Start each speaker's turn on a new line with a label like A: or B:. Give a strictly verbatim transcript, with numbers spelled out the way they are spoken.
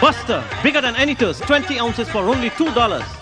A: Busta, bigger than any toast, twenty ounces for only two dollars.